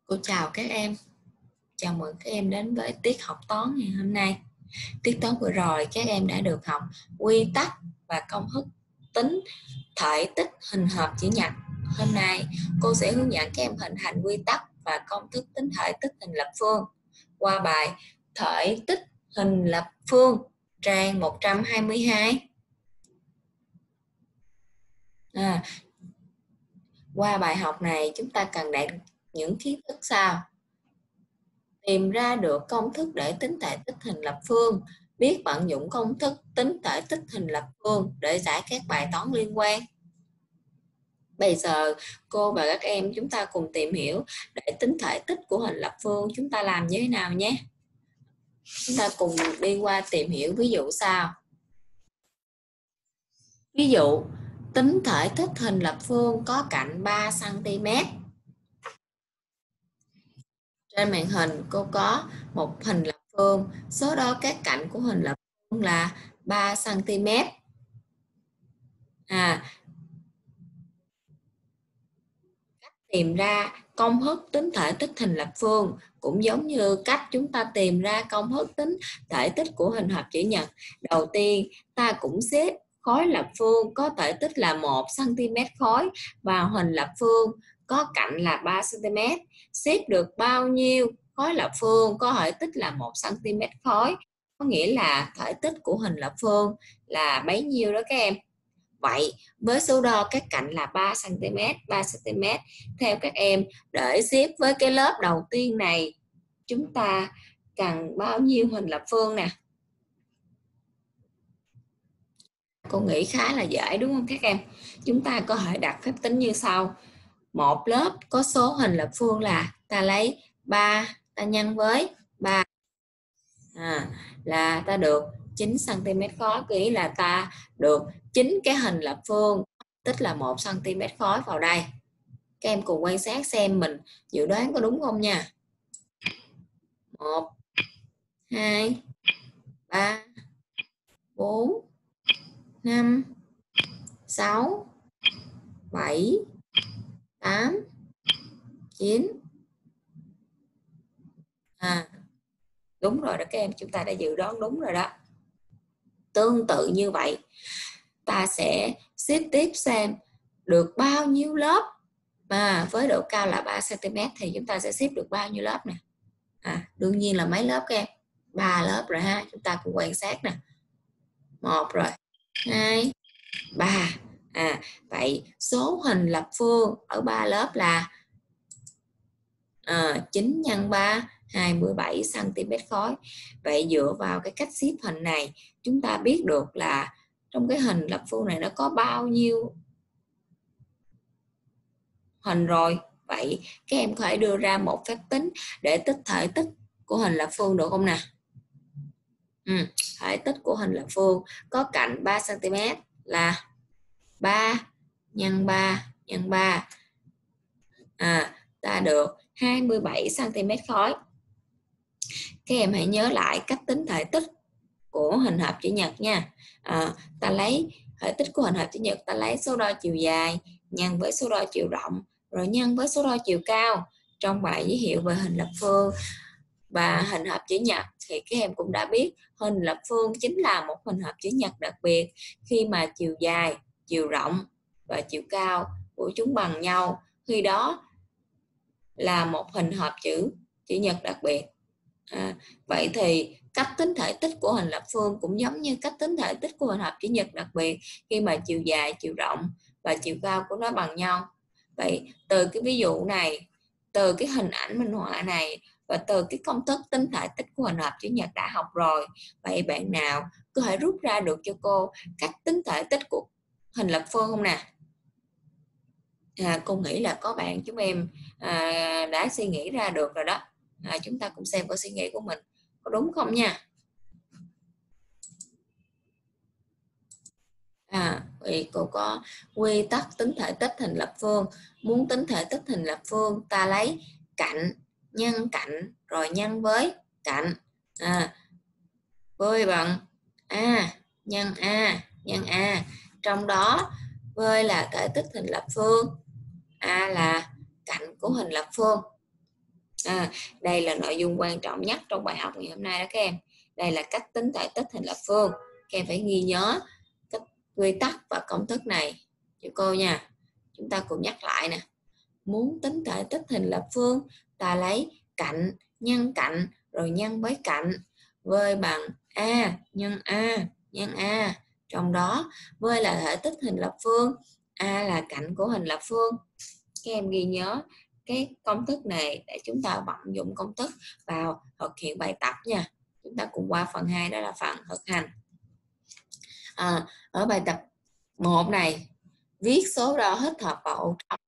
Cô chào các em, chào mừng các em đến với tiết học toán ngày hôm nay. Tiết toán vừa rồi các em đã được học quy tắc và công thức tính thể tích hình hộp chữ nhật. Hôm nay cô sẽ hướng dẫn các em hình thành quy tắc và công thức tính thể tích hình lập phương qua bài thể tích hình lập phương trang 122. Qua bài học này chúng ta cần đạt những kiến thức sau: tìm ra được công thức để tính thể tích hình lập phương, biết vận dụng công thức tính thể tích hình lập phương để giải các bài toán liên quan. Bây giờ cô và các em chúng ta cùng tìm hiểu để tính thể tích của hình lập phương chúng ta làm như thế nào nhé. Chúng ta cùng đi qua tìm hiểu ví dụ sau. Ví dụ, tính thể tích hình lập phương có cạnh 3 cm. Trên màn hình cô có một hình lập phương, số đo các cạnh của hình lập phương là 3 cm. Cách tìm ra công thức tính thể tích hình lập phương cũng giống như cách chúng ta tìm ra công thức tính thể tích của hình hộp chữ nhật. Đầu tiên ta cũng xếp khối lập phương có thể tích là 1 cm khối vào hình lập phương có cạnh là 3 cm. Xếp được bao nhiêu khối lập phương có thể tích là 1 cm khối, có nghĩa là thể tích của hình lập phương là bấy nhiêu đó các em. Vậy với số đo các cạnh là 3 cm, theo các em, để xếp với cái lớp đầu tiên này chúng ta cần bao nhiêu hình lập phương nè? Cô nghĩ khá là dễ đúng không các em? Chúng ta có thể đặt phép tính như sau. Một lớp có số hình lập phương là ta lấy 3, ta nhân với 3 là ta được 9 cm khối, nghĩa là ta được 9 cái hình lập phương tích là 1 cm khối vào đây. Các em cùng quan sát xem mình dự đoán có đúng không nha. 1, 2, 3, 4, 5, 6, 7, 8, 9. Đúng rồi đó các em, chúng ta đã dự đoán đúng rồi đó. Tương tự như vậy, ta sẽ xếp tiếp xem được bao nhiêu lớp, mà với độ cao là 3 cm thì chúng ta sẽ xếp được bao nhiêu lớp nè? Đương nhiên là mấy lớp các em? 3 lớp rồi ha, chúng ta cùng quan sát nè. 1 rồi, 2, 3. Vậy số hình lập phương ở 3 lớp là 9 x 3 27 cm khối. Vậy dựa vào cái cách xếp hình này, chúng ta biết được là trong cái hình lập phương này nó có bao nhiêu hình rồi. Vậy các em có thể đưa ra một phép tính để tích thể tích của hình lập phương được không nè? Thể tích của hình lập phương có cạnh 3 cm là 3 x 3 x 3. Ta được 27 cm khối. Các em hãy nhớ lại cách tính thể tích của hình hộp chữ nhật nha. Ta lấy thể tích của hình hộp chữ nhật, ta lấy số đo chiều dài nhân với số đo chiều rộng rồi nhân với số đo chiều cao. Trong bài giới thiệu về hình lập phương và hình hộp chữ nhật thì các em cũng đã biết hình lập phương chính là một hình hộp chữ nhật đặc biệt khi mà chiều dài, chiều rộng và chiều cao của chúng bằng nhau, khi đó là một hình hộp chữ nhật đặc biệt. Vậy thì cách tính thể tích của hình lập phương cũng giống như cách tính thể tích của hình hộp chữ nhật đặc biệt khi mà chiều dài, chiều rộng và chiều cao của nó bằng nhau. Vậy từ cái ví dụ này, từ cái hình ảnh minh họa này và từ cái công thức tính thể tích của hình hộp chữ nhật đã học rồi, vậy bạn nào có thể rút ra được cho cô cách tính thể tích của hình lập phương không nè? Cô nghĩ là có bạn chúng em đã suy nghĩ ra được rồi đó. Chúng ta cùng xem coi suy nghĩ của mình có đúng không nha. Vì cô có quy tắc tính thể tích hình lập phương. Muốn tính thể tích hình lập phương, ta lấy cạnh nhân cạnh rồi nhân với cạnh. V bằng A nhân A nhân A. Trong đó V là thể tích hình lập phương, A là cạnh của hình lập phương. Đây là nội dung quan trọng nhất trong bài học ngày hôm nay đó các em. Đây là cách tính thể tích hình lập phương. Các em phải ghi nhớ các quy tắc và công thức này cho cô nha. Chúng ta cùng nhắc lại nè. Muốn tính thể tích hình lập phương, ta lấy cạnh nhân cạnh rồi nhân với cạnh. V bằng A nhân A nhân A. Trong đó V là thể tích hình lập phương, A là cạnh của hình lập phương. Các em ghi nhớ cái công thức này để chúng ta vận dụng công thức vào thực hiện bài tập nha. Chúng ta cùng qua phần 2, đó là phần thực hành. Ở bài tập 1 này, viết số đo hít hợp vào ô trống.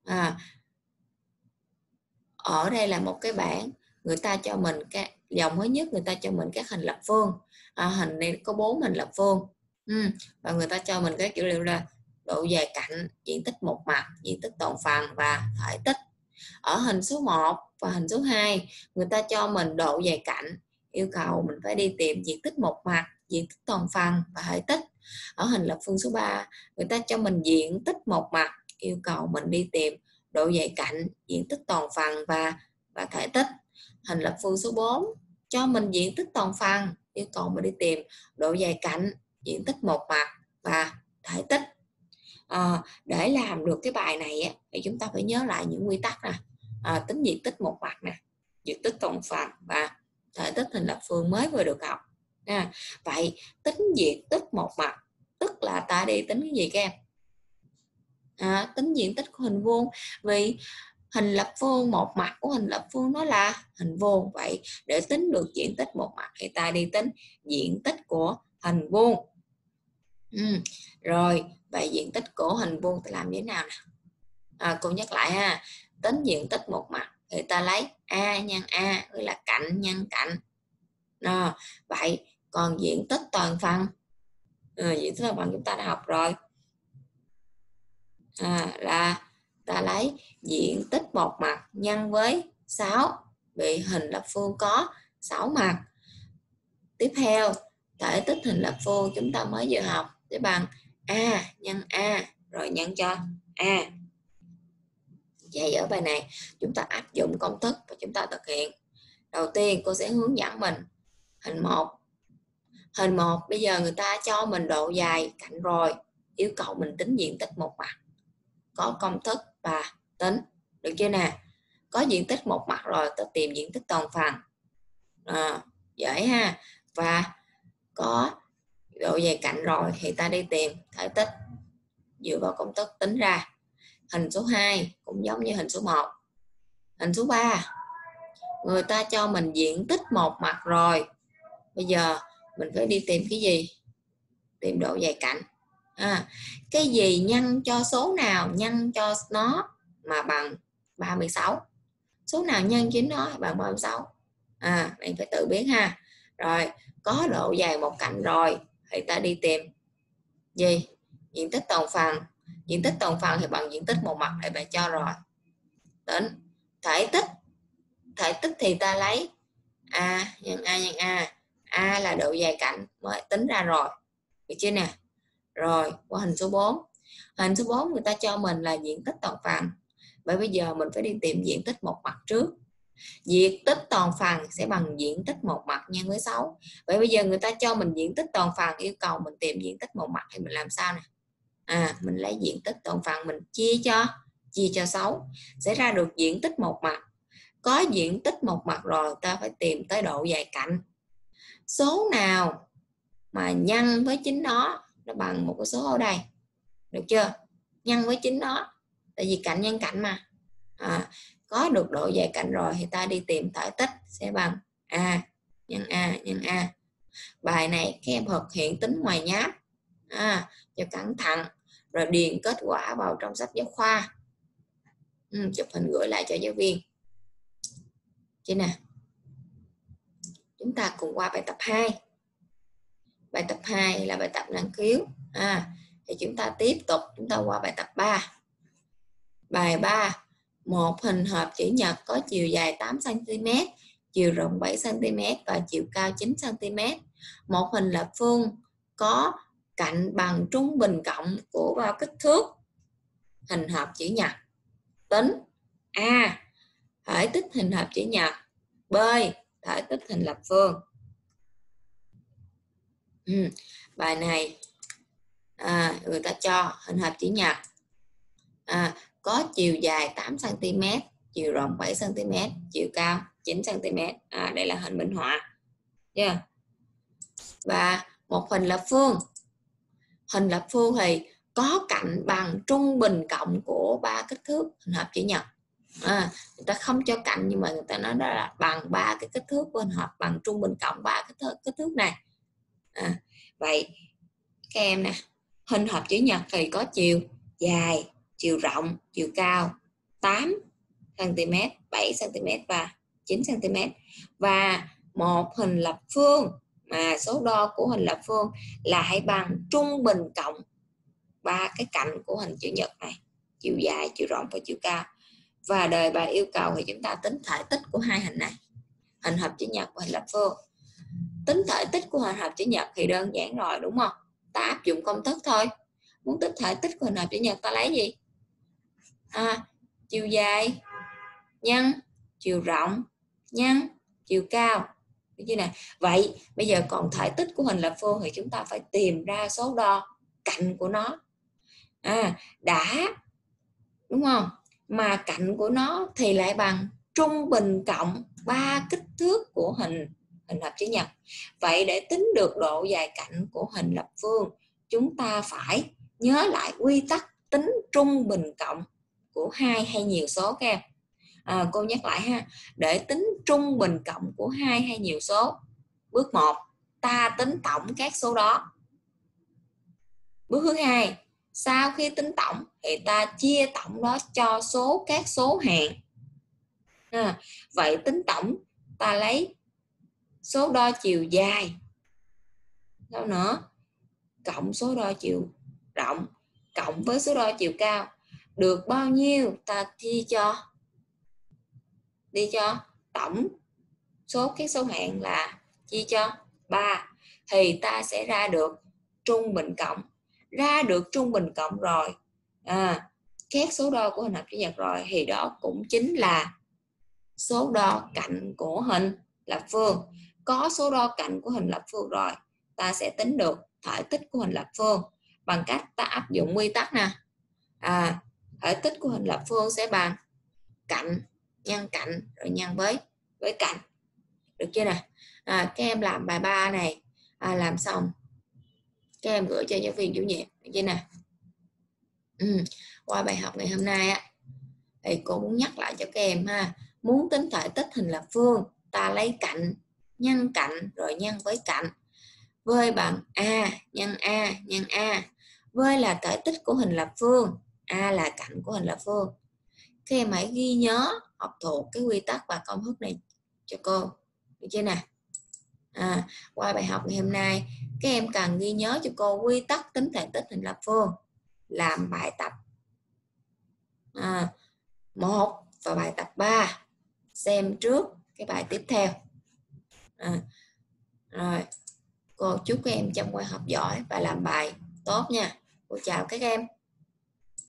Ở đây là một cái bảng, người ta cho mình cái dòng thứ nhất, người ta cho mình các hình lập phương. Hình này có 4 hình lập phương. Và người ta cho mình cái kiểu liệu là độ dài cạnh, diện tích một mặt, diện tích toàn phần và thể tích. Ở hình số 1 và hình số 2, người ta cho mình độ dài cạnh, yêu cầu mình phải đi tìm diện tích một mặt, diện tích toàn phần và thể tích. Ở hình lập phương số 3, người ta cho mình diện tích một mặt, yêu cầu mình đi tìm độ dài cạnh, diện tích toàn phần và thể tích. Hình lập phương số 4 cho mình diện tích toàn phần, yêu cầu mình đi tìm độ dài cạnh, diện tích một mặt và thể tích. Để làm được cái bài này thì chúng ta phải nhớ lại những quy tắc nè. Tính diện tích một mặt nè, diện tích toàn phần và thể tích hình lập phương mới vừa được học. Vậy tính diện tích một mặt tức là ta đi tính cái gì các em? Tính diện tích của hình vuông, vì hình lập phương, một mặt của hình lập phương nó là hình vuông. Vậy để tính được diện tích một mặt thì ta đi tính diện tích của hình vuông. Rồi, vậy diện tích của hình vuông ta làm như thế nào nè? Cô nhắc lại ha. Tính diện tích một mặt thì ta lấy A nhân A, gọi là cạnh nhân cạnh. Vậy còn diện tích toàn phần, diện tích toàn phần chúng ta đã học rồi, là ta lấy diện tích một mặt nhân với 6, vì hình lập phương có 6 mặt. Tiếp theo, thể tích hình lập phương chúng ta mới vừa học sẽ bằng A nhân A rồi nhân cho A. Vậy ở bài này chúng ta áp dụng công thức và chúng ta thực hiện. Đầu tiên cô sẽ hướng dẫn mình hình 1. Hình 1 bây giờ người ta cho mình độ dài cạnh rồi, yêu cầu mình tính diện tích một mặt. Có công thức và tính, được chưa nè? Có diện tích một mặt rồi, ta tìm diện tích toàn phần. Dễ ha. Và có độ dài cạnh rồi thì ta đi tìm thể tích dựa vào công thức tính ra. Hình số 2 cũng giống như hình số 1. Hình số 3, người ta cho mình diện tích một mặt rồi, bây giờ mình phải đi tìm cái gì? Tìm độ dài cạnh. Cái gì nhân cho số nào nhân cho nó mà bằng 36? Số nào nhân chính nó bằng 36? Bạn phải tự biết ha. Rồi, có độ dài một cạnh rồi thì ta đi tìm gì? Diện tích toàn phần. Diện tích toàn phần thì bằng diện tích một mặt thì bạn cho rồi. Tính thể tích. Thể tích thì ta lấy A nhân A nhân A. A là độ dài cạnh mới tính ra rồi, được chưa nè? Rồi qua hình số 4. Hình số 4 người ta cho mình là diện tích toàn phần. Vậy bây giờ mình phải đi tìm diện tích một mặt trước. Diện tích toàn phần sẽ bằng diện tích một mặt nhân với 6. Vậy bây giờ người ta cho mình diện tích toàn phần, yêu cầu mình tìm diện tích một mặt thì mình làm sao nè? Mình lấy diện tích toàn phần mình chia cho 6 sẽ ra được diện tích một mặt. Có diện tích một mặt rồi ta phải tìm tới độ dài cạnh. Số nào mà nhân với chính nó bằng một cái số ở đây, được chưa? Nhân với chính nó, tại vì cạnh nhân cạnh mà. Có được độ dài cạnh rồi thì ta đi tìm thể tích sẽ bằng A nhân A nhân A. Bài này các em thực hiện tính ngoài nháp cho cẩn thận, rồi điền kết quả vào trong sách giáo khoa, chụp hình gửi lại cho giáo viên. Chứ nè, chúng ta cùng qua bài tập 2. Bài tập 2 là bài tập năng khiếu. Thì chúng ta tiếp tục, chúng ta qua bài tập 3. Bài 3, một hình hộp chữ nhật có chiều dài 8 cm, chiều rộng 7 cm và chiều cao 9 cm. Một hình lập phương có cạnh bằng trung bình cộng của bao kích thước hình hộp chữ nhật. Tính A, thể tích hình hộp chữ nhật. B. Thể tích hình lập phương. Bài này người ta cho hình hộp chữ nhật có chiều dài 8 cm, chiều rộng 7 cm, chiều cao 9 cm. Đây là hình minh họa. Yeah. Và một hình lập phương. Hình lập phương thì có cạnh bằng trung bình cộng của 3 kích thước hình hộp chữ nhật. Người ta không cho cạnh nhưng mà người ta nói đó là bằng 3 cái kích thước của hình hộp, bằng trung bình cộng 3 kích thước này. Vậy các em nè, hình hộp chữ nhật thì có chiều dài, chiều rộng, chiều cao 8 cm, 7 cm và 9 cm. Và một hình lập phương mà số đo của hình lập phương lại bằng trung bình cộng 3 cái cạnh của hình chữ nhật này, chiều dài, chiều rộng và chiều cao. Và đề bài yêu cầu thì chúng ta tính thể tích của hai hình này, hình hộp chữ nhật và hình lập phương. Tính thể tích của hình hộp chữ nhật thì đơn giản rồi đúng không? Ta áp dụng công thức thôi. Muốn tính thể tích của hình hộp chữ nhật ta lấy gì? Chiều dài nhân chiều rộng nhân chiều cao. Được chưa nè? Vậy bây giờ còn thể tích của hình lập phương thì chúng ta phải tìm ra số đo cạnh của nó. Đã đúng không? Mà cạnh của nó thì lại bằng trung bình cộng 3 kích thước của hình hộp chữ nhật. Vậy để tính được độ dài cạnh của hình lập phương, chúng ta phải nhớ lại quy tắc tính trung bình cộng của hai hay nhiều số các em. Cô nhắc lại ha. Để tính trung bình cộng của hai hay nhiều số, bước 1 ta tính tổng các số đó. Bước thứ 2, sau khi tính tổng thì ta chia tổng đó cho số các số hạng. Vậy tính tổng ta lấy số đo chiều dài, sao nữa, cộng số đo chiều rộng cộng với số đo chiều cao, được bao nhiêu ta đi cho tổng số các số hạng là chia cho 3 thì ta sẽ ra được trung bình cộng. Ra được trung bình cộng rồi, các số đo của hình hộp chữ nhật rồi, thì đó cũng chính là số đo cạnh của hình lập phương. Có số đo cạnh của hình lập phương rồi, ta sẽ tính được thể tích của hình lập phương bằng cách ta áp dụng quy tắc nè. Thể tích của hình lập phương sẽ bằng cạnh nhân cạnh rồi nhân với cạnh. Được chưa nè? Các em làm bài 3 này làm xong các em gửi cho giáo viên chủ nhiệm. Được chưa nè? Qua bài học ngày hôm nay thì cô muốn nhắc lại cho các em muốn tính thể tích hình lập phương, ta lấy cạnh nhân cạnh rồi nhân với cạnh. V bằng A nhân A nhân A. V là thể tích của hình lập phương, A là cạnh của hình lập phương. Các em hãy ghi nhớ, học thuộc cái quy tắc và công thức này cho cô. Được chưa nè? Qua bài học ngày hôm nay, các em cần ghi nhớ cho cô quy tắc tính thể tích hình lập phương. Làm bài tập 1 và bài tập 3. Xem trước cái bài tiếp theo. Rồi, cô chúc các em trong bài học giỏi và làm bài tốt nha. Cô chào các em.